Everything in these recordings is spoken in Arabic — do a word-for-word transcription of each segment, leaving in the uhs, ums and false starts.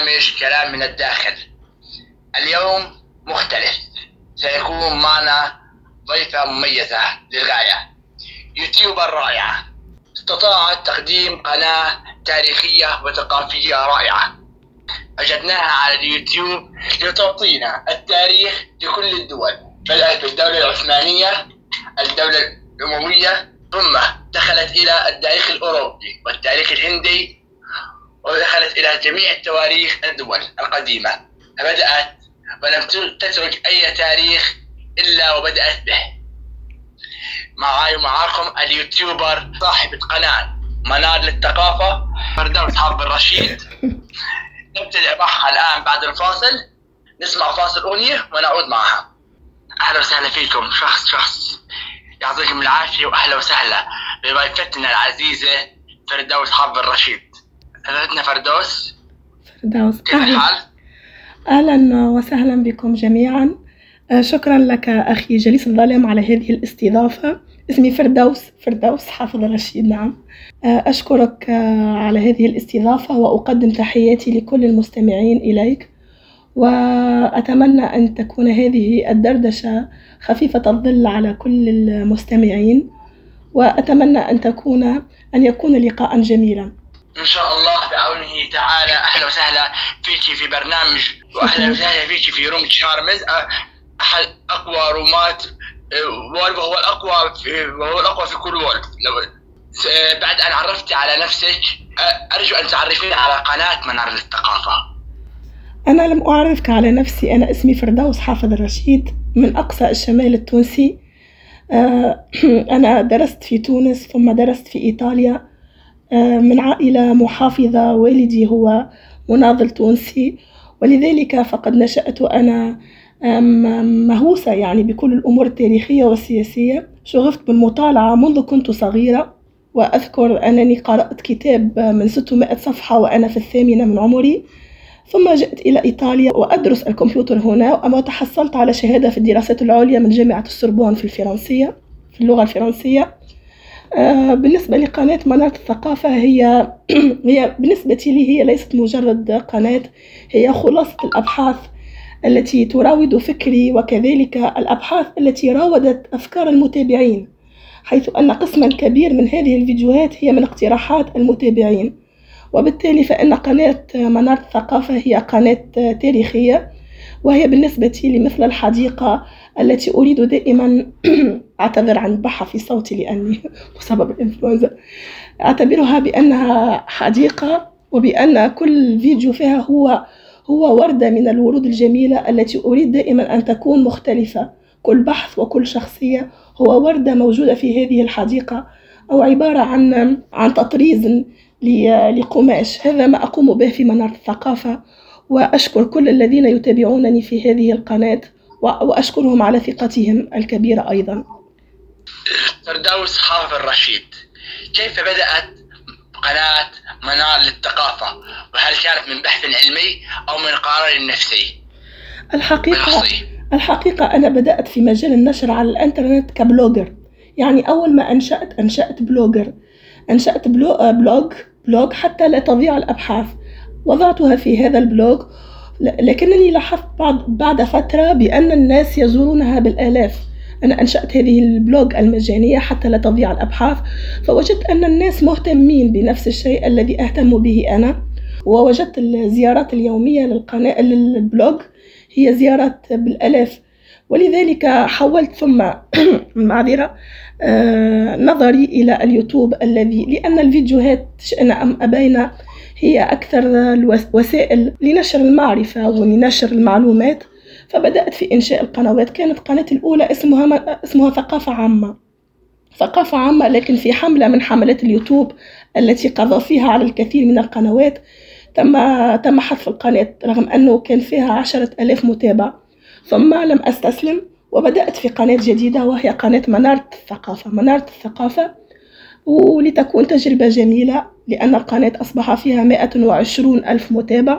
برنامج كلام من الداخل. اليوم مختلف، سيكون معنا ضيفة مميزة للغاية، يوتيوبر رائعة استطاعت تقديم قناة تاريخية وثقافية رائعة. وجدناها على اليوتيوب لتعطينا التاريخ لكل الدول، بدأت بالدولة العثمانية، الدولة الأموية، ثم دخلت إلى التاريخ الأوروبي والتاريخ الهندي، ودخلت إلى جميع التواريخ الدول القديمة، فبدأت ولم تترك أي تاريخ إلا وبدأت به. معاي ومعاكم اليوتيوبر صاحبة قناة منار للثقافة فردوس حافظ الرشيد. نبتدئ معها الآن بعد الفاصل، نسمع فاصل أغنية ونعود معها. أهلا وسهلا فيكم شخص شخص، يعطيكم العافية وأهلا وسهلا بضيفتنا العزيزة فردوس حافظ الرشيد. أهلا فردوس. فردوس كيف الحال؟ أهلا وسهلا بكم جميعا. شكرا لك أخي جليس الظالم على هذه الاستضافة. اسمي فردوس فردوس حافظ الرشيد. نعم، أشكرك على هذه الاستضافة وأقدم تحياتي لكل المستمعين إليك، وأتمنى أن تكون هذه الدردشة خفيفة الظل على كل المستمعين، وأتمنى أن تكون أن يكون لقاء جميلا إن شاء الله بعونه تعالى. أهلا وسهلا فيك في برنامج، وأهلا وسهلا فيك في روم تشارمز، أحد أقوى رومات وولف، وهو الأقوى في وهو الأقوى في كل وولف. بعد أن عرفت على نفسك، أرجو أن تعرفين على قناة منار للثقافة. أنا لم أعرفك على نفسي، أنا اسمي فردوس حافظ الرشيد من أقصى الشمال التونسي. أنا درست في تونس ثم درست في إيطاليا، من عائلة محافظة، والدي هو مناضل تونسي، ولذلك فقد نشأت أنا مهووسة يعني بكل الأمور التاريخية والسياسية. شغفت بالمطالعة منذ كنت صغيرة، وأذكر أنني قرأت كتاب من ستمائة صفحة وأنا في الثامنة من عمري، ثم جئت إلى إيطاليا وأدرس الكمبيوتر هنا، أما تحصلت على شهادة في الدراسات العليا من جامعة السوربون في الفرنسية في اللغة الفرنسية. بالنسبة لقناة منار الثقافة، هي هي بالنسبة لي هي ليست مجرد قناة، هي خلاصة الأبحاث التي تراود فكري، وكذلك الأبحاث التي راودت أفكار المتابعين، حيث أن قسما كبير من هذه الفيديوهات هي من اقتراحات المتابعين. وبالتالي فإن قناة منار الثقافة هي قناة تاريخية، وهي بالنسبة لي مثل الحديقة التي أريد دائما أعتذر عن بحة في صوتي لأني بسبب الإنفلونزا، أعتبرها بأنها حديقة، وبأن كل فيديو فيها هو هو وردة من الورود الجميلة التي أريد دائما أن تكون مختلفة. كل بحث وكل شخصية هو وردة موجودة في هذه الحديقة، أو عبارة عن عن تطريز لقماش. هذا ما أقوم به في منار الثقافة، وأشكر كل الذين يتابعونني في هذه القناة، وأشكرهم على ثقتهم الكبيرة أيضا. فردوس حافظ الرشيد، كيف بدأت قناة منار للثقافة؟ وهل كانت من بحث علمي أو من قرار نفسي؟ الحقيقة الحقيقة أنا بدأت في مجال النشر على الإنترنت كبلوجر. يعني أول ما أنشأت أنشأت بلوجر أنشأت بلوج بلوج حتى لا تضيع الأبحاث. وضعتها في هذا البلوج، لكنني لاحظت بعد بعد فترة بأن الناس يزورونها بالآلاف. أنا أنشأت هذه البلوج المجانية حتى لا تضيع الأبحاث، فوجدت أن الناس مهتمين بنفس الشيء الذي أهتم به أنا، ووجدت الزيارات اليومية للقناة للبلوج هي زيارات بالآلاف. ولذلك حولت ثم معذرة نظري إلى اليوتيوب، الذي لأن الفيديوهات شئنا أم أبينا هي أكثر الوسائل لنشر المعرفة ولنشر المعلومات. فبدأت في إنشاء القنوات. كانت قناتي الأولى اسمها اسمها ثقافة عامة ثقافة عامة لكن في حملة من حملات اليوتيوب التي قضى فيها على الكثير من القنوات تم تم حذف القناة رغم أنه كان فيها عشرة ألاف متابع. ثم لم أستسلم وبدأت في قناة جديدة، وهي قناة منار الثقافة منار الثقافة ولتكون تجربة جميلة، لأن القناة أصبح فيها مائة وعشرون ألف متابع.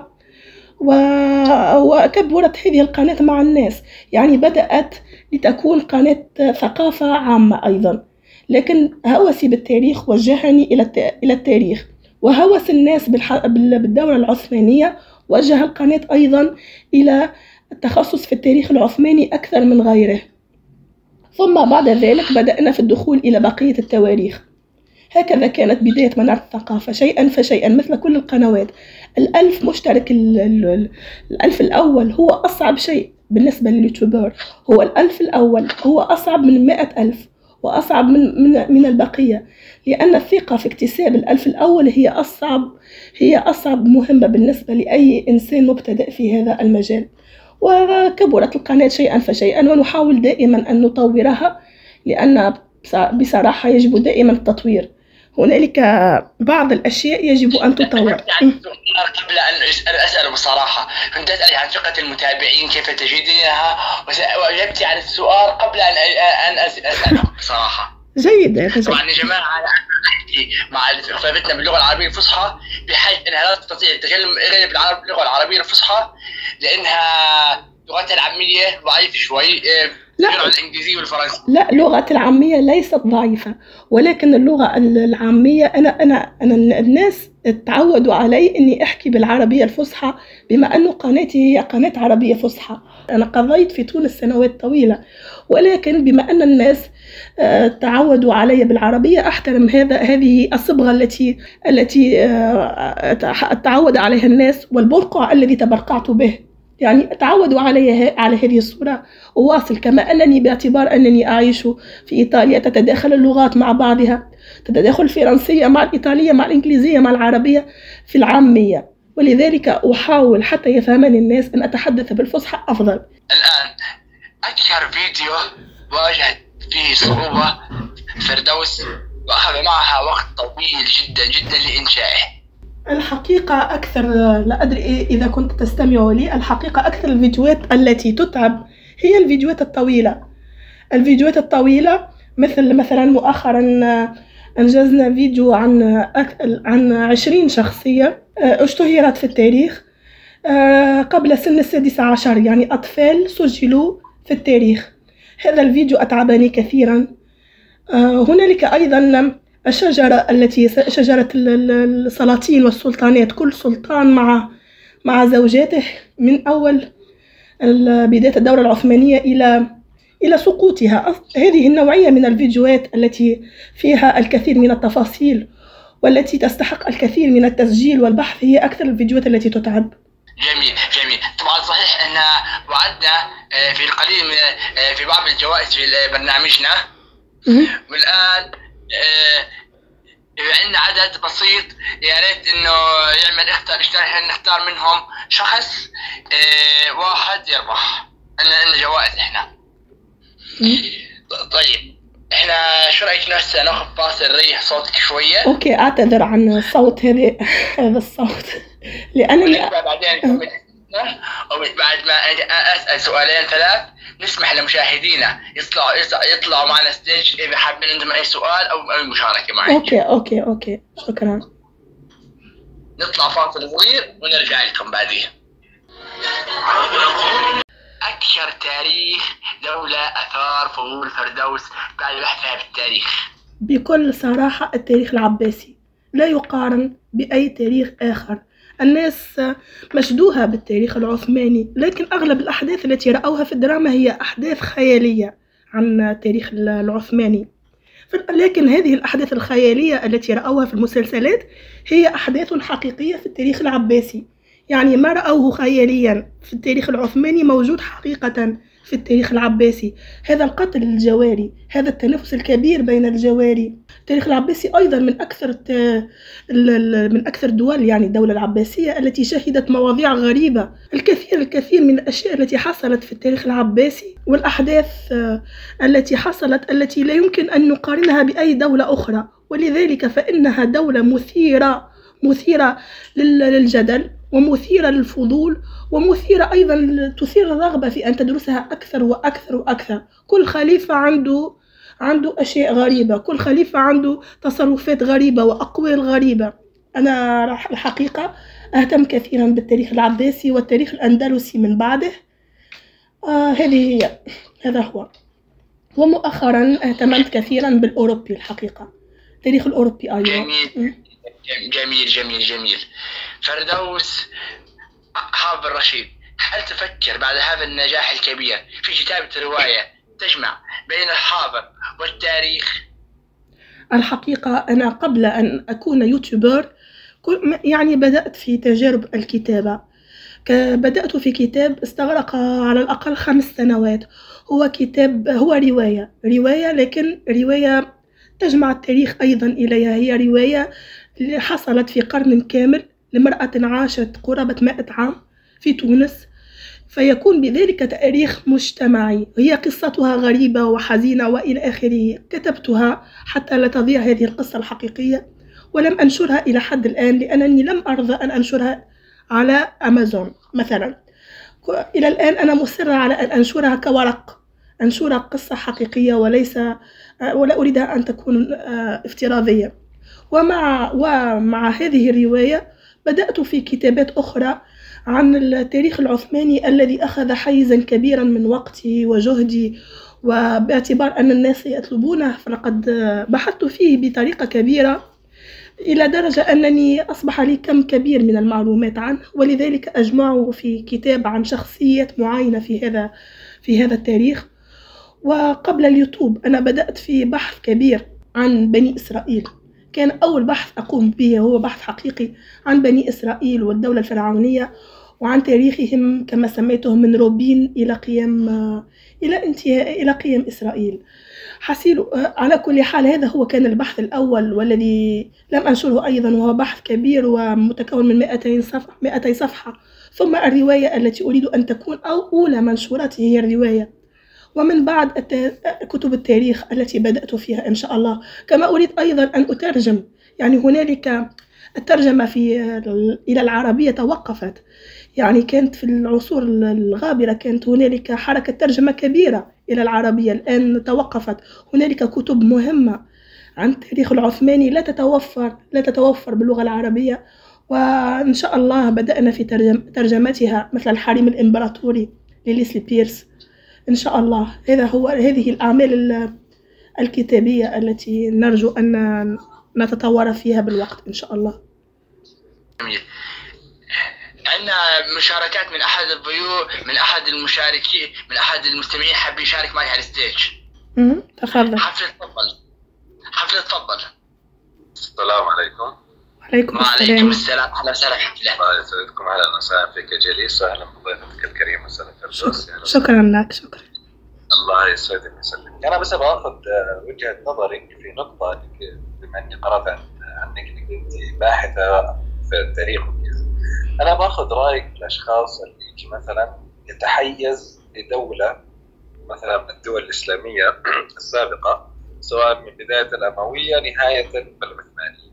وكبرت هذه القناة مع الناس، يعني بدأت لتكون قناة ثقافة عامة أيضا. لكن هوسي بالتاريخ وجهني إلى التاريخ، وهوس الناس بالدولة العثمانية وجه القناة أيضا إلى التخصص في التاريخ العثماني أكثر من غيره. ثم بعد ذلك بدأنا في الدخول إلى بقية التواريخ. هكذا كانت بداية منارة الثقافة شيئا فشيئا مثل كل القنوات. الألف مشترك، الألف الأول هو أصعب شيء بالنسبة لليوتيوبر، هو الألف الأول هو أصعب من مئة ألف وأصعب من, من, من البقية، لأن الثقة في اكتساب الألف الأول هي أصعب هي أصعب مهمة بالنسبة لأي إنسان مبتدئ في هذا المجال. وكبرت القناة شيئا فشيئا ونحاول دائما أن نطورها، لأن بصراحة يجب دائما التطوير. هنالك بعض الأشياء يجب أن تطور. قبل أن أسأل بصراحة، كنت أسأل عن ثقة المتابعين كيف تجدينها، وأجبت عن السؤال قبل أن أن أسأل بصراحة. جيد. طبعا يا جماعة أنا أحكي مع طلبتنا باللغة العربية الفصحى بحيث أنها لا تستطيع التكلم غير باللغة العربية الفصحى، لأنها لغتها العامية ضعيفة شوي. لا الإنجليزية والفرنسية. لا، لغة العامية ليست ضعيفة، ولكن اللغة العامية أنا أنا أنا الناس تعودوا علي إني أحكي بالعربية الفصحى، بما أنه قناتي هي قناة عربية فصحى. أنا قضيت في تونس سنوات طويلة، ولكن بما أن الناس تعودوا علي بالعربية أحترم هذا هذه الصبغة التي التي تعود عليها الناس، والبرقع الذي تبرقعت به، يعني تعودوا علي على هذه الصورة. أواصل كما أنني باعتبار أنني أعيش في إيطاليا تتداخل اللغات مع بعضها، تتداخل الفرنسية مع الإيطالية مع الإنجليزية مع العربية في العامية، ولذلك أحاول حتى يفهمني الناس أن أتحدث بالفصحى أفضل. الآن أكثر فيديو واجهت فيه صعوبة فردوس وأخذ معها وقت طويل جدا جدا لإنشائه. الحقيقة أكثر، لا أدري إذا كنت تستمع لي، الحقيقة أكثر الفيديوهات التي تتعب هي الفيديوهات الطويلة. الفيديوهات الطويلة مثل مثلا مؤخرا أنجزنا فيديو عن عن عشرين شخصية اشتهرت في التاريخ قبل سن السادسة عشر، يعني أطفال سجلوا في التاريخ. هذا الفيديو أتعبني كثيرا. هنالك أيضا الشجرة التي شجرة السلاطين والسلطانات، كل سلطان مع مع زوجاته من أول بداية الدولة العثمانية إلى إلى سقوطها. هذه النوعية من الفيديوهات التي فيها الكثير من التفاصيل والتي تستحق الكثير من التسجيل والبحث هي أكثر الفيديوهات التي تتعب. جميل جميل. طبعا صحيح أن وعدنا في القليل من في بعض الجوائز في برنامجنا، والآن عندنا عدد بسيط، يا ريت انه يعمل اختار نختار منهم شخص اه واحد يربح عندنا جوائز احنا. طيب احنا شو رايك هسه ناخذ فاصل نريح صوتك شويه؟ اوكي، اعتذر عن الصوت هذا هذا الصوت لانني بعدين وبعد ما اسال سؤالين ثلاث نسمح لمشاهدينا يطلعوا يطلعوا معنا ستيج اذا حابين عندهم اي سؤال او اي مشاركه معي. اوكي اوكي اوكي شكرا. نطلع فاصل صغير ونرجع لكم بعدين. اكثر تاريخ دولة اثار فضول فردوس بعد بحثها بالتاريخ؟ بكل صراحة التاريخ العباسي لا يقارن باي تاريخ اخر. الناس مشدوها بالتاريخ العثماني، لكن أغلب الأحداث التي رأوها في الدراما هي أحداث خيالية عن التاريخ العثماني، لكن هذه الأحداث الخيالية التي رأوها في المسلسلات هي أحداث حقيقية في التاريخ العباسي. يعني ما رأوه خياليا في التاريخ العثماني موجود حقيقة في التاريخ العباسي. هذا القتل الجواري، هذا التنافس الكبير بين الجواري. التاريخ العباسي أيضا من أكثر من أكثر الدول، يعني الدولة العباسية التي شهدت مواضيع غريبة. الكثير الكثير من الأشياء التي حصلت في التاريخ العباسي والأحداث التي حصلت التي لا يمكن أن نقارنها بأي دولة أخرى، ولذلك فإنها دولة مثيرة مثيرة للجدل ومثيرة للفضول ومثيرة أيضا تثير الرغبة في أن تدرسها أكثر وأكثر وأكثر. كل خليفة عنده عنده أشياء غريبة، كل خليفة عنده تصرفات غريبة وأقوال غريبة. أنا الحقيقة أهتم كثيرا بالتاريخ العباسي والتاريخ الأندلسي من بعده. آه هذه هي هذا هو. ومؤخرا اهتممت كثيرا بالأوروبي الحقيقة، التاريخ الأوروبي أيضا. جميل جميل جميل جميل. فردوس هارون الرشيد، هل تفكر بعد هذا النجاح الكبير في كتابة رواية تجمع بين الحاضر والتاريخ؟ الحقيقة أنا قبل أن أكون يوتيوبر يعني بدأت في تجارب الكتابة. بدأت في كتاب استغرق على الأقل خمس سنوات. هو كتاب هو رواية رواية لكن رواية تجمع التاريخ أيضا إليها. هي رواية حصلت في قرن كامل لامرأة عاشت قرابة مائة عام في تونس، فيكون بذلك تاريخ مجتمعي. هي قصتها غريبة وحزينة وإلى آخره. كتبتها حتى لا تضيع هذه القصة الحقيقية، ولم أنشرها إلى حد الآن لأنني لم أرضى أن أنشرها على أمازون مثلا. إلى الآن أنا مصرة على أن أنشرها كورق، أنشرها قصة حقيقية وليس ولا أريدها أن تكون افتراضية. ومع ومع هذه الرواية بدأت في كتابات أخرى عن التاريخ العثماني الذي أخذ حيزا كبيرا من وقتي وجهدي، وباعتبار أن الناس يطلبونه فلقد بحثت فيه بطريقة كبيرة إلى درجة أنني أصبح لي كم كبير من المعلومات عنه، ولذلك أجمعه في كتاب عن شخصيات معينة في هذا في هذا التاريخ. وقبل اليوتيوب أنا بدأت في بحث كبير عن بني إسرائيل. كان أول بحث أقوم به هو بحث حقيقي عن بني إسرائيل والدولة الفرعونية، وعن تاريخهم كما سميته من روبين إلى قيام إلى انتهاء إلى قيام إسرائيل. حسيل على كل حال هذا هو كان البحث الأول والذي لم أنشره أيضا، وهو بحث كبير ومتكون من مئتين صفحة مئتي صفحة. ثم الرواية التي أريد أن تكون أولى منشوراتي هي الرواية، ومن بعد كتب التاريخ التي بدأت فيها إن شاء الله. كما أريد أيضا أن أترجم، يعني هنالك الترجمة في إلى العربية توقفت، يعني كانت في العصور الغابرة كانت هنالك حركة ترجمة كبيرة إلى العربية، الآن توقفت. هنالك كتب مهمة عن التاريخ العثماني لا تتوفر لا تتوفر باللغة العربية، وإن شاء الله بدأنا في ترجم ترجمتها مثل الحريم الإمبراطوري لليسلي بيرس. إن شاء الله هذا هو هذه الأعمال الكتابية التي نرجو أن نتطور فيها بالوقت إن شاء الله. جميل. عندنا مشاركات من أحد الضيوف، من أحد المشاركين، من أحد المستمعين حاب يشارك معي على الستيج. امم تفضل. حفلة تفضل. حفلة تفضل. السلام عليكم. وعليكم السلام. وعليكم السلام. أهلا وسهلا حفلة. الله يسعدكم، أهلا وسهلا فيك جليس، وأهلا بضيفتك الكريمة سنة فردوس. شكرا. شكرا لك. شكرا. الله يسعدك ويسلمك. أنا بس أخذ وجهة نظرك في نقطة، بما إني قرأت عن عنك إنك أنت باحثة في التاريخ وكذا. أنا باخذ رأيك الأشخاص اللي يجي مثلا يتحيز لدولة مثلا من الدول الإسلامية السابقة، سواء من بداية الأموية نهاية بالعثمانية،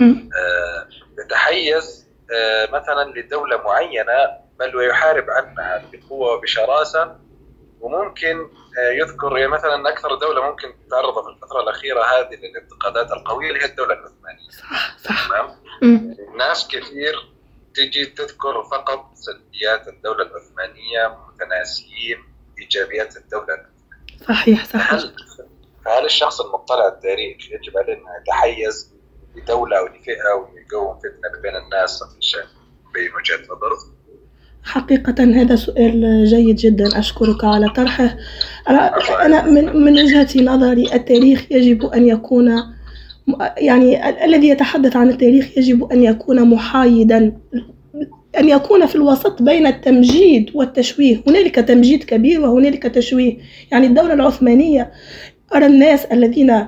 آه يتحيز آه مثلا لدولة معينة بل ويحارب عنها بقوة وبشراسة، وممكن آه يذكر يعني مثلا أكثر دولة ممكن تعرض في الفترة الأخيرة هذه للانتقادات القوية اللي هي الدولة العثمانية. صح صح. تمام. ناس كثير تجي تذكر فقط سلبيات الدولة العثمانية متناسيين إيجابيات الدولة العثمانية. صحيح صحيح. هل فهل الشخص المطلع على التاريخ يجب عليه أن يتحيز لدولة أو لفئة ويقوم فتنة بين الناس في الشأن بين وجهة نظرك؟ حقيقة هذا سؤال جيد جدا، أشكرك على طرحه. أنا من من وجهة نظري التاريخ يجب أن يكون يعني الذي يتحدث عن التاريخ يجب أن يكون محايدا، أن يكون في الوسط بين التمجيد والتشويه. هنالك تمجيد كبير وهنالك تشويه. يعني الدولة العثمانية أرى الناس الذين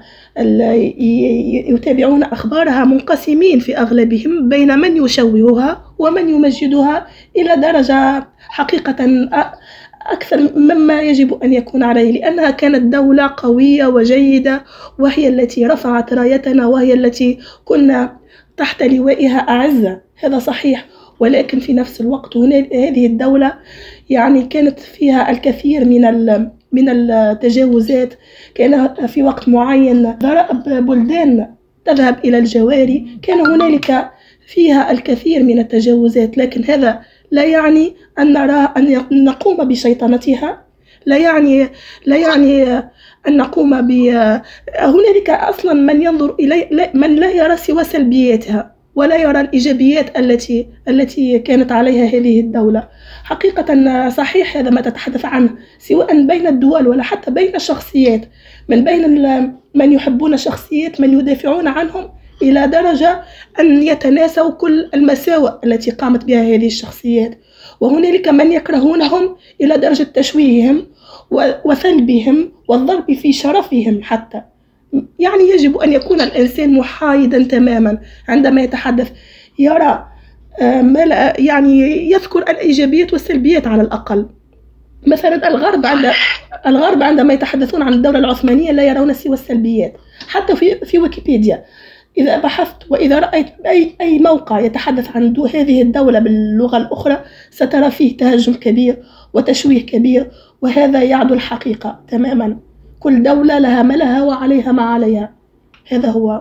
يتابعون أخبارها منقسمين في أغلبهم بين من يشوهها ومن يمجدها إلى درجة حقيقة أكثر مما يجب أن يكون عليه، لأنها كانت دولة قوية وجيدة، وهي التي رفعت رايتنا، وهي التي كنا تحت لوائها أعزة. هذا صحيح، ولكن في نفس الوقت هذه الدولة يعني كانت فيها الكثير من من التجاوزات. كان في وقت معين ضرائب بلدان تذهب إلى الجواري، كان هنالك فيها الكثير من التجاوزات، لكن هذا لا يعني أن نرى أن نقوم بشيطنتها، لا يعني لا يعني أن نقوم ب هنالك أصلا من ينظر إلي من لا يرى سوى سلبياتها، ولا يرى الإيجابيات التي التي كانت عليها هذه الدولة. حقيقة صحيح هذا ما تتحدث عنه، سواء بين الدول ولا حتى بين الشخصيات، من بين من يحبون شخصيات من يدافعون عنهم إلى درجة أن يتناسوا كل المساوئ التي قامت بها هذه الشخصيات، وهنالك من يكرهونهم إلى درجة تشويههم وثلبهم والضرب في شرفهم حتى. يعني يجب أن يكون الإنسان محايدا تماما عندما يتحدث، يرى يعني يذكر الإيجابيات والسلبيات على الأقل. مثلا الغرب عند الغرب عندما يتحدثون عن الدولة العثمانية لا يرون سوى السلبيات. حتى في في ويكيبيديا إذا بحثت وإذا رأيت أي أي موقع يتحدث عن دو هذه الدولة باللغة الأخرى سترى فيه تهجم كبير وتشويه كبير، وهذا يعدو الحقيقة تماما. كل دولة لها ما لها وعليها ما عليها. هذا هو.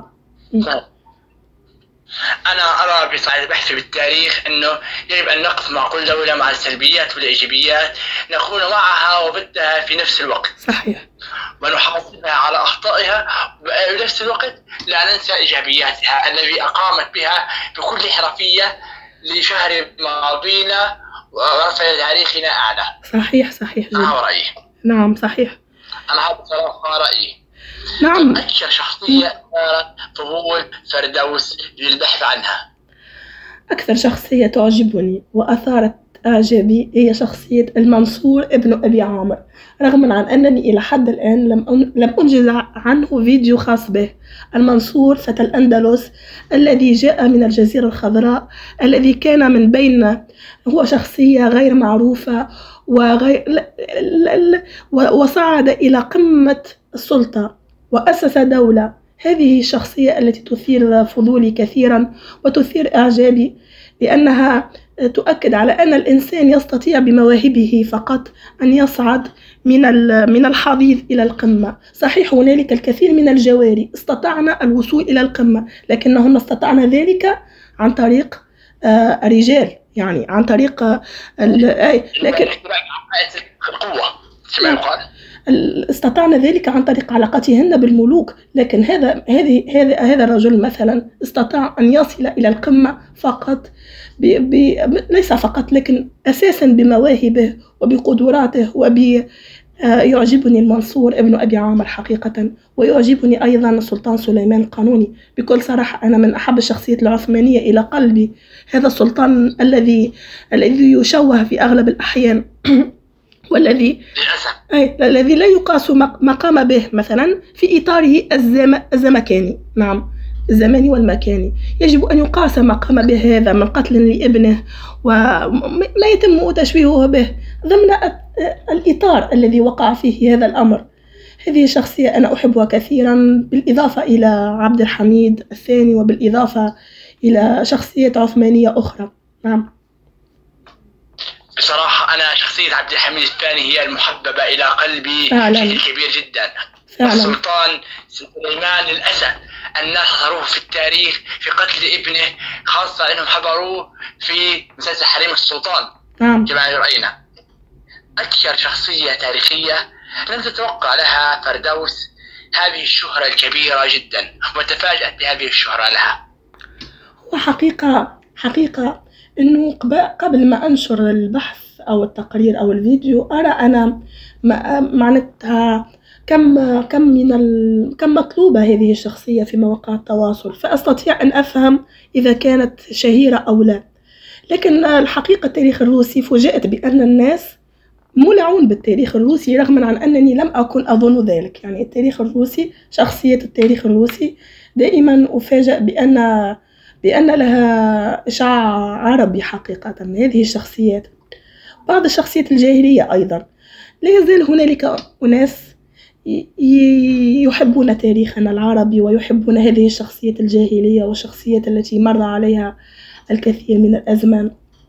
أنا أرى بصعيد بحثي بالتاريخ أنه يجب أن نقف مع كل دولة مع السلبيات والإيجابيات، نكون معها وضدها في نفس الوقت. صحيح. ونحاسبها على أخطائها، وبنفس الوقت لا ننسى إيجابياتها التي أقامت بها بكل حرفية لشهر ماضينا ورفع تاريخنا أعلى. صحيح صحيح جدا. هذا رأيي. نعم صحيح. أنا هذا صراحة رأيي. نعم. أكثر شخصية أثارت فضول فردوس للبحث عنها. أكثر شخصية تعجبني وأثارت إعجابي هي شخصية المنصور ابن أبي عامر، رغم عن أنني إلى حد الآن لم لم أنجز عنه فيديو خاص به. المنصور فتى الأندلس الذي جاء من الجزيرة الخضراء، الذي كان من بين هو شخصية غير معروفة وغير وصعد إلى قمة السلطة وأسس دولة. هذه الشخصية التي تثير فضولي كثيرا وتثير إعجابي، لأنها تؤكد على أن الإنسان يستطيع بمواهبه فقط أن يصعد من من الحضيض إلى القمة. صحيح هنالك الكثير من الجواري استطعنا الوصول إلى القمة، لكنهن استطعنا ذلك عن طريق الرجال، يعني عن طريق لكن القوة كما يقال. استطعنا ذلك عن طريق علاقتهن بالملوك، لكن هذا هذه هذا هذا الرجل مثلا استطاع أن يصل إلى القمة فقط ب ب ليس فقط لكن أساسا بمواهبه وبقدراته وب يعجبني المنصور ابن أبي عامر حقيقة، ويعجبني أيضا السلطان سليمان القانوني. بكل صراحة أنا من أحب الشخصيات العثمانية إلى قلبي. هذا السلطان الذي الذي يشوه في أغلب الأحيان والذي أي الذي لا يقاس ما قام به مثلا في إطاره الزم... الزمكاني. نعم الزماني والمكاني يجب أن يقاس ما قام به هذا من قتل لابنه ولا يتم تشبيهه به ضمن الإطار الذي وقع فيه هذا الأمر. هذه شخصية أنا أحبها كثيرا، بالإضافة إلى عبد الحميد الثاني وبالإضافة إلى شخصية عثمانية أخرى. نعم بصراحة أنا شخصية عبد الحميد الثاني هي المحببة إلى قلبي بشكل كبير جدا. فعلا. السلطان سليمان للأسف الناس حضروه في التاريخ في قتل ابنه، خاصة أنهم حضروه في مسلسل حريم السلطان. نعم. كما رأينا أكثر شخصية تاريخية لم تتوقع لها فردوس هذه الشهرة الكبيرة جدا، وتفاجأت بهذه الشهرة لها. وحقيقة حقيقة إنه قبل ما أنشر البحث أو التقرير أو الفيديو أرى أنا معناتها كم كم من ال... كم مطلوبة هذه الشخصية في مواقع التواصل، فأستطيع أن أفهم إذا كانت شهيرة أو لا. لكن الحقيقة التاريخ الروسي فوجئت بأن الناس مولعون بالتاريخ الروسي رغم عن أنني لم أكن أظن ذلك. يعني التاريخ الروسي شخصية التاريخ الروسي دائما أفاجأ بأن بأن لها إشعاع عربي حقيقة. هذه الشخصيات بعض الشخصيات الجاهلية أيضا لا يزال هنالك أناس يحبون تاريخنا العربي ويحبون هذه الشخصيات الجاهلية والشخصيات التي مر عليها الكثير من الأزمان.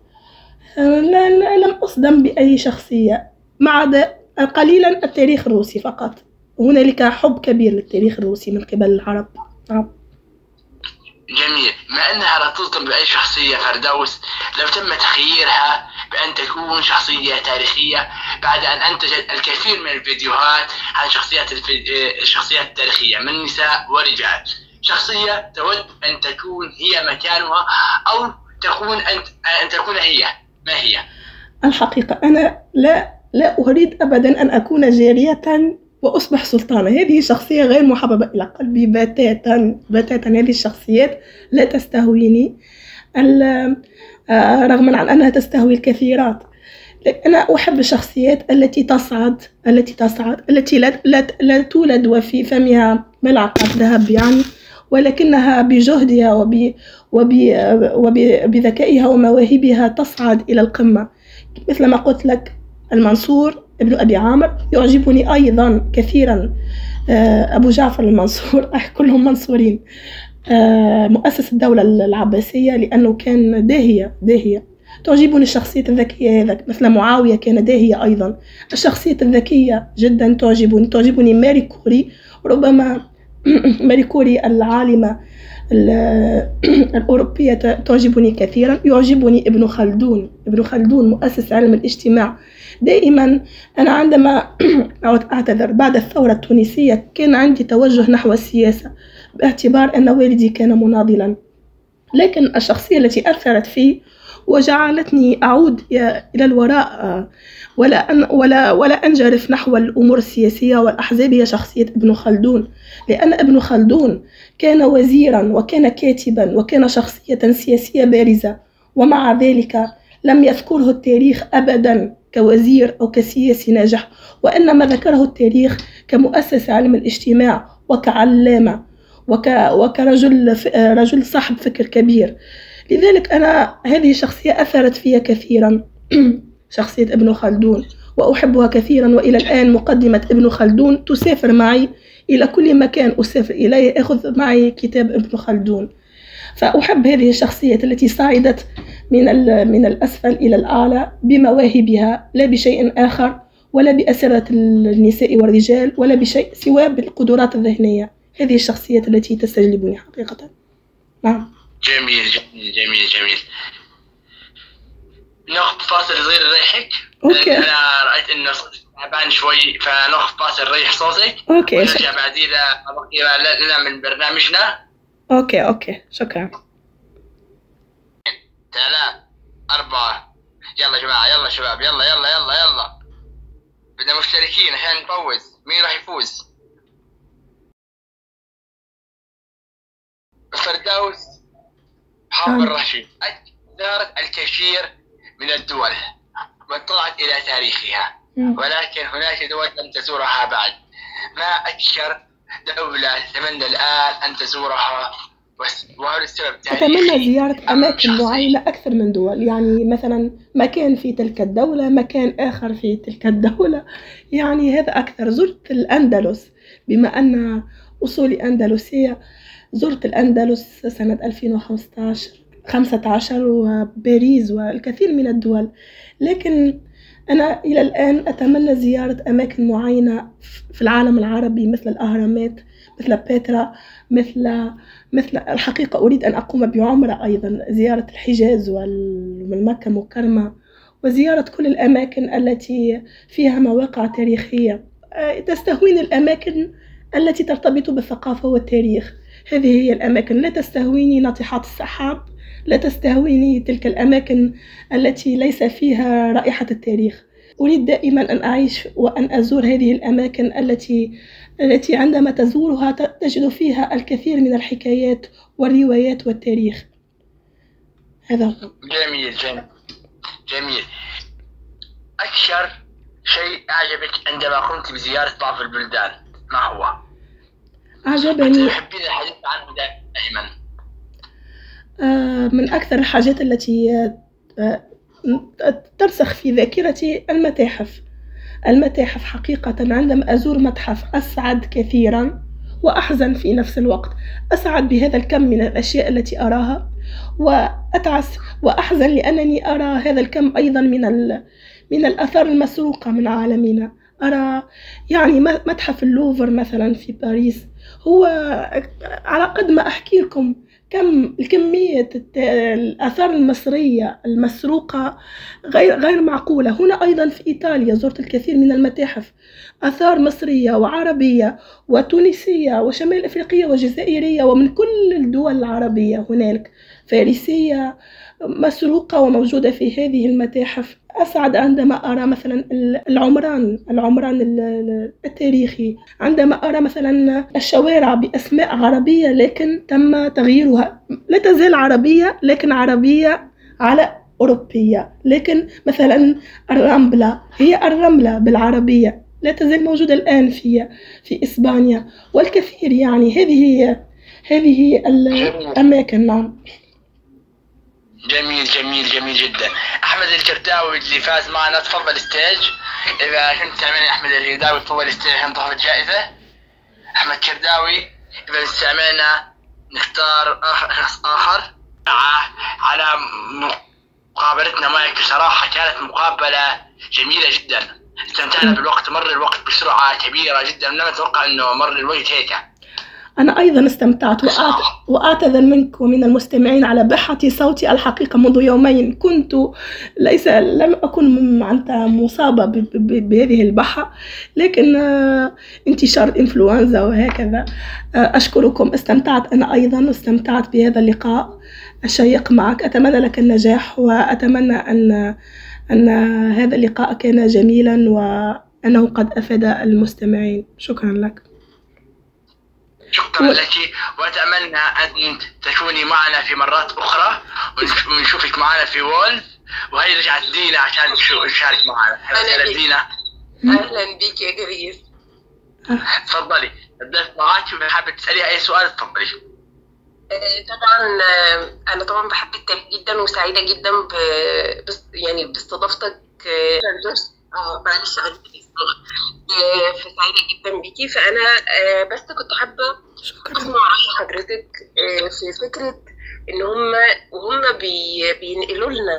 لا لم أصدم بأي شخصية ما عدا قليلا التاريخ الروسي فقط. هنالك حب كبير للتاريخ الروسي من قبل العرب. نعم. جميل. مع أنها لا تصدم بأي شخصية فردوس، لو تم تخييرها بأن تكون شخصية تاريخية بعد أن أنتجت الكثير من الفيديوهات عن شخصيات الشخصيات التاريخية من نساء ورجال، شخصية تود أن تكون هي مكانها أو تكون أنت أن تكون هي؟ ما هي؟ الحقيقة أنا لا لا أريد أبدا أن أكون جارية وأصبح سلطانة. هذه شخصية غير محببة إلى قلبي بتاتا بتاتا. هذه الشخصيات لا تستهويني رغم عن أنها تستهوي الكثيرات. أنا أحب الشخصيات التي تصعد التي تصعد التي لا, لا, لا تولد وفي فمها ملعقة ذهب يعني، ولكنها بجهدها وب وبذكائها ومواهبها تصعد إلى القمة. مثل ما قلت لك المنصور ابن أبي عامر يعجبني أيضا كثيرا. أبو جعفر المنصور كلهم منصورين، مؤسس الدولة العباسية، لأنه كان داهية داهية. تعجبني الشخصية الذكية هذا، مثل معاوية كان داهية أيضا. الشخصية الذكية جدا تعجبني تعجبني ماري كوري، ربما ماري كوري العالمة الأوروبية تعجبني كثيرا. يعجبني ابن خلدون ابن خلدون مؤسس علم الاجتماع. دائما أنا عندما أعتذر بعد الثورة التونسية كان عندي توجه نحو السياسة باعتبار أن والدي كان مناضلا، لكن الشخصية التي أثرت فيه وجعلتني أعود إلى الوراء ولا أن ولا ولا أنجرف نحو الأمور السياسية والأحزاب هي شخصية ابن خلدون. لأن ابن خلدون كان وزيرا وكان كاتبا وكان شخصية سياسية بارزة، ومع ذلك لم يذكره التاريخ أبدا كوزير أو كسياسي ناجح، وإنما ذكره التاريخ كمؤسس علم الاجتماع وكعلامة وك وكرجل رجل صاحب فكر كبير. لذلك أنا هذه الشخصية أثرت فيها كثيرا شخصية ابن خلدون، وأحبها كثيرا. وإلى الآن مقدمة ابن خلدون تسافر معي إلى كل مكان أسافر إليه، أخذ معي كتاب ابن خلدون. فأحب هذه الشخصية التي صعدت من من الأسفل إلى الأعلى بمواهبها، لا بشيء آخر، ولا بأسرة النساء والرجال، ولا بشيء سوى بالقدرات الذهنية. هذه الشخصيات التي تستجلبني حقيقة. نعم. جميل جميل جميل جميل. ناخذ فاصل صغير نريحك. اوكي. انا رايت انه صوتك تعبان شوي، فناخذ فاصل نريح صوتك. اوكي. ونرجع بعدين لنا من برنامجنا. اوكي اوكي شكرا. ثلاثة أربعة يلا يا جماعة، يلا شباب، يلا يلا يلا يلا بدنا مشتركين عشان نفوز. مين راح يفوز؟ الفردوس حافظ الرشيد زارت الكثير من الدول واطلعت إلى تاريخها، ولكن هناك دول لم تزورها بعد. ما أكثر دولة تتمنى الآن أن تزورها؟ وهذا السبب تاريخي. أتمنى زيارة أماكن معينة أكثر من دول، يعني مثلا مكان في تلك الدولة، مكان آخر في تلك الدولة، يعني هذا أكثر. زرت الأندلس بما أن أصولي أندلسية، زرت الأندلس سنة ألفين وخمسة عشر وباريس والكثير من الدول، لكن أنا إلى الآن أتمنى زيارة أماكن معينة في العالم العربي، مثل الأهرامات، مثل بيترا، مثل مثل الحقيقة أريد أن أقوم بعمرة أيضا، زيارة الحجاز والمكة المكرمة، وزيارة كل الأماكن التي فيها مواقع تاريخية. تستهويني الأماكن التي ترتبط بالثقافة والتاريخ. هذه هي الأماكن. لا تستهويني ناطحات السحاب، لا تستهويني تلك الأماكن التي ليس فيها رائحة التاريخ. أريد دائما أن أعيش وأن أزور هذه الأماكن التي التي عندما تزورها تجد فيها الكثير من الحكايات والروايات والتاريخ. هذا هو. جميل جميل جميل. أكثر شيء أعجبك عندما قمت بزيارة بعض البلدان ما هو؟ أعجبني تحبين الحديث عنه دائما. من أكثر الحاجات التي ترسخ في ذاكرتي المتاحف. المتاحف حقيقة عندما أزور متحف أسعد كثيرا وأحزن في نفس الوقت. أسعد بهذا الكم من الأشياء التي أراها، وأتعس وأحزن لأنني أرى هذا الكم أيضا من من الآثار المسروقة من عالمنا. أرى يعني متحف اللوفر مثلا في باريس، هو على قد ما أحكي لكم كم الكمية الآثار المصرية المسروقة غير غير معقولة. هنا أيضا في إيطاليا زرت الكثير من المتاحف، آثار مصرية وعربية وتونسية وشمال أفريقية وجزائرية ومن كل الدول العربية، هنالك فارسية مسروقة وموجودة في هذه المتاحف. أسعد عندما أرى مثلا العمران العمران التاريخي، عندما أرى مثلا الشوارع بأسماء عربية لكن تم تغييرها، لا تزال عربية لكن عربية على أوروبية. لكن مثلا الرملة هي الرملة بالعربية، لا تزال موجودة الآن في في إسبانيا والكثير. يعني هذه هذه الأماكن. نعم. جميل جميل جميل جدا. احمد الكرداوي اللي فاز معنا تفضل ستيج. اذا كنت تعمل احمد الكرداوي تفضل ستيج عشان تاخذ الجائزه. احمد كرداوي اذا استعملنا نختار شخص اخر على مقابلتنا معك. بصراحه كانت مقابله جميله جدا، استمتعنا بالوقت، مر الوقت بسرعه كبيره جدا، لم نتوقع انه مر الوقت هيك. أنا أيضا استمتعت وأعتذر منك ومن المستمعين على بحة صوتي. الحقيقة منذ يومين كنت ليس لم أكن أنت مصابة بهذه البحة، لكن انتشار الإنفلونزا وهكذا. أشكركم، استمتعت أنا أيضا، استمتعت بهذا اللقاء الشيق معك. أتمنى لك النجاح، وأتمنى أن أن هذا اللقاء كان جميلا وأنه قد أفاد المستمعين. شكرا لك. شكرا لك، وأتمنى أن تكوني معنا في مرات أخرى ونشوفك معنا في وولف. وهي رجعت دينا عشان تشارك معنا. أهلا دينا. أهلا بك يا جريس. تفضلي، الضيف معك وحابة تسألي أي سؤال تفضلي. طبعا أنا طبعا بحب التاريخ جدا وسعيدة جدا ب يعني باستضافتك. اه معلش انا سعيده جدا بيكي. فانا بس كنت حابه اسمع راي حضرتك في فكره ان هم وهم بينقلوا لنا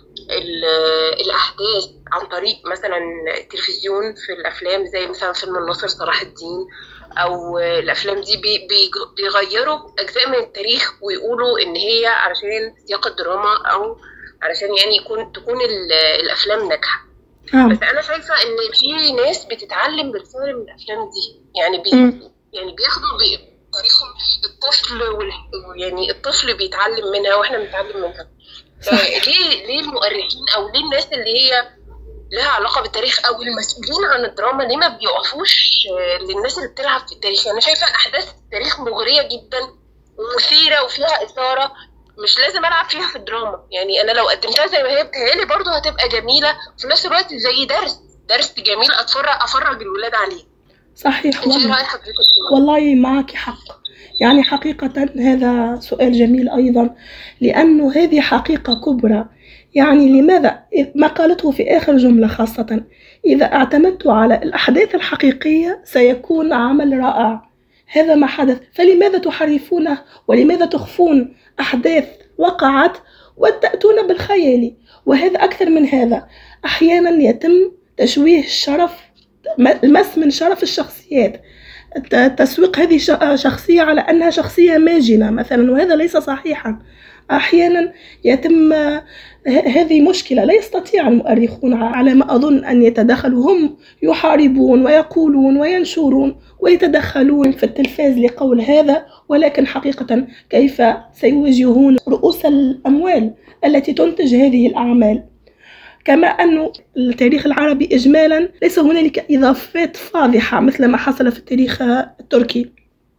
الاحداث عن طريق مثلا التلفزيون في الافلام، زي مثلا فيلم الناصر صلاح الدين، او الافلام دي بيغيروا اجزاء من التاريخ ويقولوا ان هي علشان سياق الدراما او علشان يعني يكون تكون الافلام ناجحه. آه. بس انا شايفه ان في ناس بتتعلم بالفعل من الافلام دي، يعني بي يعني بياخدوا بتاريخهم الطفل وال... يعني الطفل بيتعلم منها واحنا بنتعلم منها. ليه ليه المؤرخين او ليه الناس اللي هي لها علاقه بالتاريخ او المسؤولين عن الدراما ليه ما بيوقفوش للناس اللي بتلعب في التاريخ؟ انا شايفه احداث التاريخ مغريه جدا ومثيره وفيها اثاره، مش لازم العب فيها في الدراما. يعني انا لو قدمتها زي ما هي بتهيألي برضه هتبقى جميله في نفس الوقت زي درس درس جميل اتفرج افرج الولاد عليه. صحيح والله. والله معك حق، يعني حقيقة هذا سؤال جميل أيضا، لأنه هذه حقيقة كبرى. يعني لماذا ما قالته في آخر جملة خاصة، إذا اعتمدت على الأحداث الحقيقية سيكون عمل رائع. هذا ما حدث، فلماذا تحرفونه ولماذا تخفون أحداث وقعت وتأتون بالخيال؟ وهذا أكثر من هذا، أحيانا يتم تشويه الشرف، المس من شرف الشخصيات، تسويق هذه شخصية على أنها شخصية ماجنة مثلا، وهذا ليس صحيحا. أحيانا يتم هذه مشكلة لا يستطيع المؤرخون على ما أظن أن يتدخلوا، هم يحاربون ويقولون وينشرون ويتدخلون في التلفاز لقول هذا، ولكن حقيقة كيف سيواجهون رؤوس الأموال التي تنتج هذه الأعمال؟ كما أن التاريخ العربي إجمالا ليس هنالك إضافات فاضحة مثل ما حصل في التاريخ التركي،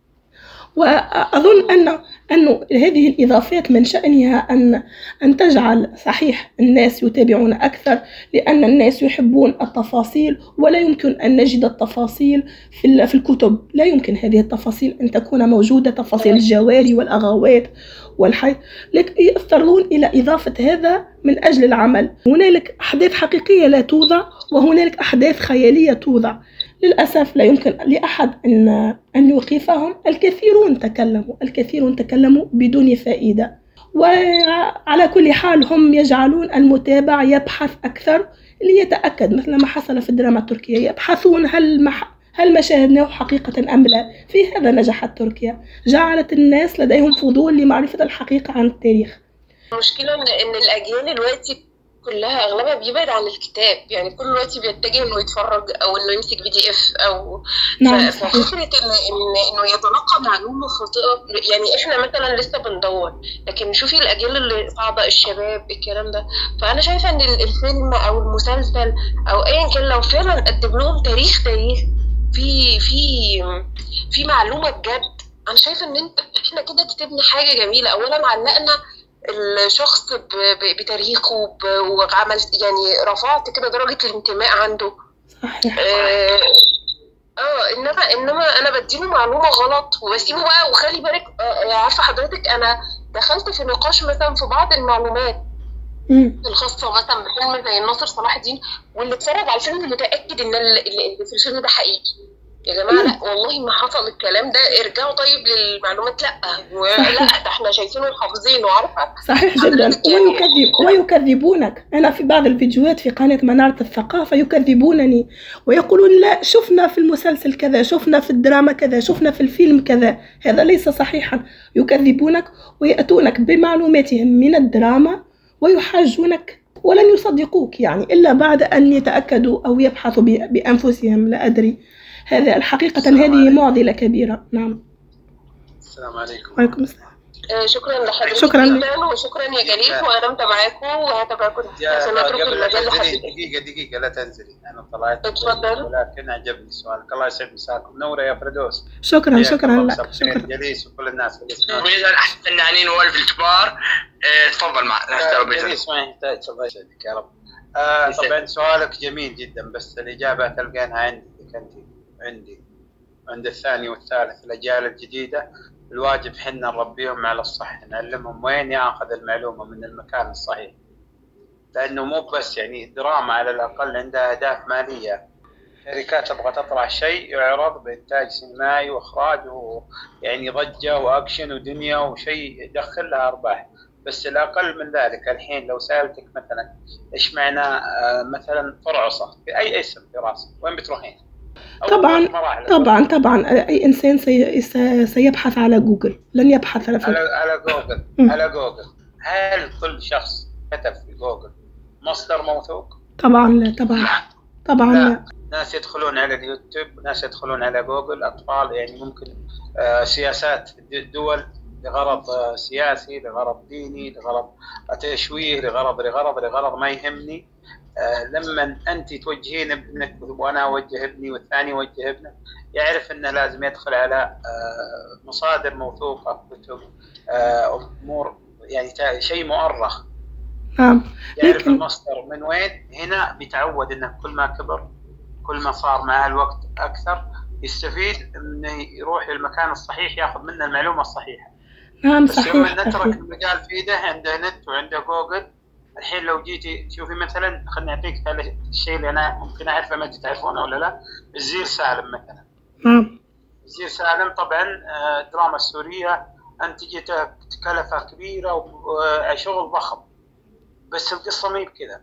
وأظن أن أن هذه الإضافات من شأنها أن أن تجعل صحيح الناس يتابعون أكثر، لأن الناس يحبون التفاصيل، ولا يمكن أن نجد التفاصيل في في الكتب. لا يمكن هذه التفاصيل أن تكون موجودة، تفاصيل الجواري والأغوات والحي، لكن يضطرون إلى إضافة هذا من أجل العمل. هنالك أحداث حقيقية لا توضع، وهنالك أحداث خيالية توضع. للأسف لا يمكن لأحد أن أن يوقفهم. الكثيرون تكلموا الكثيرون تكلموا بدون فائدة، وعلى كل حال هم يجعلون المتابع يبحث أكثر ليتأكد، مثل ما حصل في الدراما التركية، يبحثون هل مح هل ما شاهدناه حقيقة أم لا؟ في هذا نجحت تركيا، جعلت الناس لديهم فضول لمعرفة الحقيقة عن التاريخ. المشكلة إن إن الأجيال دلوقتي كلها أغلبها بيبعد عن الكتاب، يعني كل دلوقتي بيتجه إنه يتفرج أو إنه يمسك بي دي إف أو نعم، ففكرة إن إن إنه يتلقى معلومة خاطئة. يعني إحنا مثلا لسه بندور، لكن شوفي الأجيال اللي صاعدة، الشباب، الكلام ده. فأنا شايفة إن الفيلم أو المسلسل أو أيا كان لو فعلا قدم لهم تاريخ تاريخ في في في معلومة بجد، أنا شايفة إن أنت إحنا كده كتبنا حاجة جميلة. أولا علقنا الشخص بتاريخه وعملت يعني رفعت كده درجة الانتماء عنده. صحيح. اه, آه انما انما انا بديله معلومة غلط وبسيبه بقى. وخلي بالك آه عارفة حضرتك انا دخلت في نقاش مثلا في بعض المعلومات مم. الخاصة مثلا بفيلم زي الناصر صلاح الدين، واللي اتفرج على الفيلم متأكد ان اللي في الفيلم ده حقيقي. يا جماعة لا والله ما حصل الكلام ده، ارجعوا طيب للمعلومات. لا ولا ده احنا شايفينه وحافظينه. عارفة صحيح جدا. ويكذب ويكذبونك. أنا في بعض الفيديوهات في قناة منارة الثقافة يكذبونني ويقولون لا شفنا في المسلسل كذا، شفنا في الدراما كذا، شفنا في الفيلم كذا. هذا ليس صحيحا. يكذبونك ويأتونك بمعلوماتهم من الدراما ويحاجونك ولن يصدقوك، يعني إلا بعد أن يتأكدوا أو يبحثوا بأنفسهم. لا أدري. هذا الحقيقة هذه معضلة كبيرة. نعم. السلام عليكم. وعليكم السلام. آه شكرا لحضرتك شكرا جدا، وشكرا يا جليل. وانا متابعاكم وهتابعكم عشان اترك المجال لحضرتك. دقيقة دقيقة لا تنزلي، انا طلعت اتفضل. ولكن عجبني سؤالك. الله يسعد مساكم. منورة يا فردوس. شكرا شكرا لك. شكرا جليس وكل الناس. وإذا أحد الفنانين والف الكبار تفضل معنا. جليس ما يحتاج. الله يسعدك يا رب. آه طبعا سؤالك جميل جدا، بس الإجابة تلقينها عندي كنت عندي عند الثاني والثالث. الأجيال الجديدة الواجب حنا نربيهم على الصح، نعلمهم وين ياخذ المعلومة من المكان الصحيح، لأنه مو بس يعني دراما على الأقل عندها أهداف مالية. شركات تبغى تطلع شيء يعرض بإنتاج سينمائي وإخراج ويعني ضجة وأكشن ودنيا وشيء يدخل لها أرباح، بس الأقل من ذلك. الحين لو سألتك مثلا إيش معنى آه مثلا فرعصة بأي اسم في راسك، وين بتروحين؟ طبعا طبعا طبعا أي إنسان سي سيبحث على جوجل، لن يبحث على على, على جوجل. على جوجل. هل كل شخص كتب في جوجل مصدر موثوق؟ طبعا لا. طبعا طبعا لا. لا. ناس يدخلون على اليوتيوب، ناس يدخلون على جوجل، أطفال يعني ممكن آه سياسات دول لغرض آه سياسي، لغرض ديني، لغرض تشويه، لغرض لغرض لغرض ما يهمني. آه لما أنت توجهين ابنك وأنا أوجه ابني والثاني يوجه ابنه، يعرف أنه لازم يدخل على آه مصادر موثوقة، كتب، آه أمور يعني شيء مؤرخ. نعم. يعرف لكن المصدر من وين. هنا بيتعود أنه كل ما كبر كل ما صار معه الوقت أكثر يستفيد أنه يروح للمكان الصحيح، يأخذ منه المعلومة الصحيحة. نعم بس صحيح. لما نترك المجال في يده، عنده نت وعنده جوجل. الحين لو جيتي شوفي مثلا، خليني أعطيك الشيء اللي أنا ممكن أعرفه ما تعرفونه ولا لا. الزير سالم مثلا. نعم. الزير سالم طبعا الدراما السورية أنتجت كلفة كبيرة وشغل ضخم، بس القصة ما هي بكذا.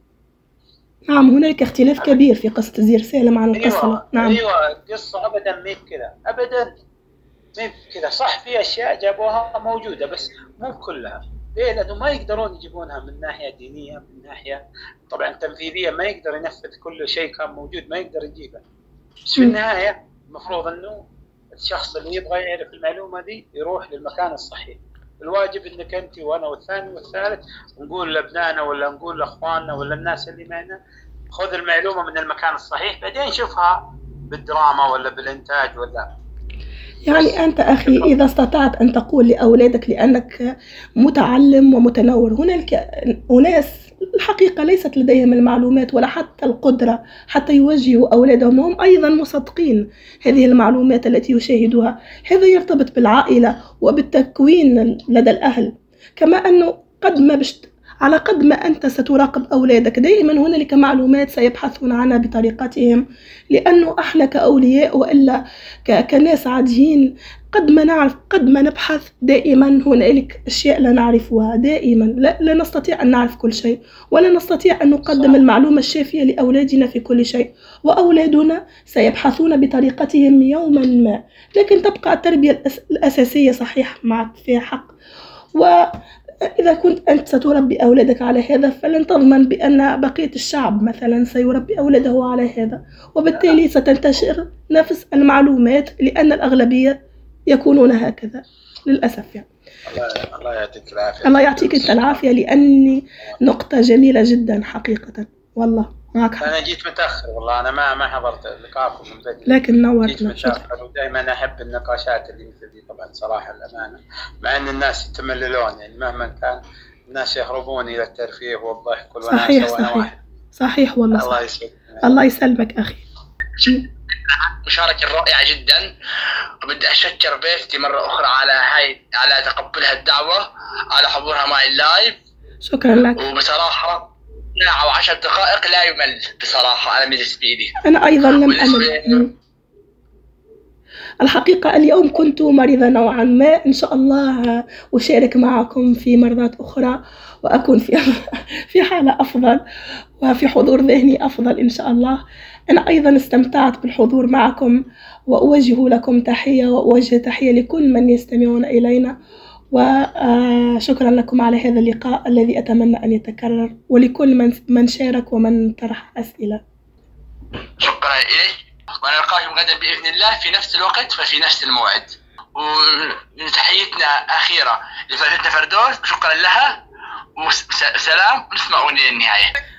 نعم هناك اختلاف كبير في قصة زير سالم عن القصة. أيوة. نعم. أيوة القصة أبدا ما هي بكذا، أبدا ما هي بكذا. صح في أشياء جابوها موجودة بس مو كلها. ليه؟ لأنه ما يقدرون يجيبونها من ناحية دينية، من ناحية طبعا تنفيذية ما يقدر ينفذ كل شيء كان موجود، ما يقدر يجيبه. بس في النهاية المفروض أنه الشخص اللي يبغى يعرف المعلومة دي يروح للمكان الصحيح. الواجب انك انت وانا والثاني والثالث نقول لابنائنا ولا نقول لاخواننا ولا الناس اللي معنا خذ المعلومه من المكان الصحيح، بعدين شوفها بالدراما ولا بالانتاج ولا. يعني أنت أخي إذا استطعت أن تقول لأولادك لأنك متعلم ومتنور، هناك أناس الحقيقة ليست لديهم المعلومات ولا حتى القدرة حتى يوجهوا أولادهم، هم أيضا مصدقين هذه المعلومات التي يشاهدوها. هذا يرتبط بالعائلة وبالتكوين لدى الأهل، كما أنه قد ما بشت على قد ما أنت ستراقب أولادك دائما هنالك معلومات سيبحثون عنها بطريقتهم، لأنه إحنا كأولياء وإلا كناس عاديين قد ما نعرف قد ما نبحث دائما هنالك أشياء لا نعرفها دائما. لا, لا نستطيع أن نعرف كل شيء، ولا نستطيع أن نقدم المعلومة الشافية لأولادنا في كل شيء، وأولادنا سيبحثون بطريقتهم يوما ما، لكن تبقى التربية الأساسية صحيح معك فيها حق. وإذا كنت أنت ستربي أولادك على هذا فلن تضمن بأن بقية الشعب مثلا سيربي أولاده على هذا، وبالتالي ستنتشر نفس المعلومات لأن الأغلبية يكونون هكذا للأسف. يعني الله الله يعطيك العافية. الله يعطيك أنت العافية، لأني نقطة جميلة جدا حقيقة. والله معك حق. أنا جيت متأخر والله، أنا ما ما حضرت لقاءكم من بدري، لكن نورتنا. جيت متأخر، ودائما أحب النقاشات اللي مثل دي طبعا صراحة الأمانة، مع أن الناس يتمللون يعني مهما كان الناس يهربون إلى الترفيه والضحك والوناسة. صحيح صحيح صحيح والله. الله يسلمك. الله يسلمك أخي. مشاركة رائعة جدا، وبدي أشكر بيفتي مرة أخرى على هاي على تقبلها الدعوة، على حضورها معي اللايف. شكرا لك. وبصراحة ساعة وعشر دقائق لا يمل بصراحة أنا بالنسبة لي. أنا أيضا لم أمل الحقيقة. اليوم كنت مريضة نوعا ما، إن شاء الله أشارك معكم في مرات أخرى وأكون في في حالة أفضل وفي حضور ذهني أفضل إن شاء الله. أنا أيضا استمتعت بالحضور معكم، وأوجه لكم تحية وأوجه تحية لكل من يستمعون إلينا، وشكرا لكم على هذا اللقاء الذي أتمنى أن يتكرر، ولكل من من شارك ومن طرح أسئلة. شكرا إليك، ونلقاكم غدا بإذن الله في نفس الوقت وفي نفس الموعد. وتحيتنا أخيرة لفريدتنا فردوس، شكرا لها، وسلام، نسمع أغنية النهاية.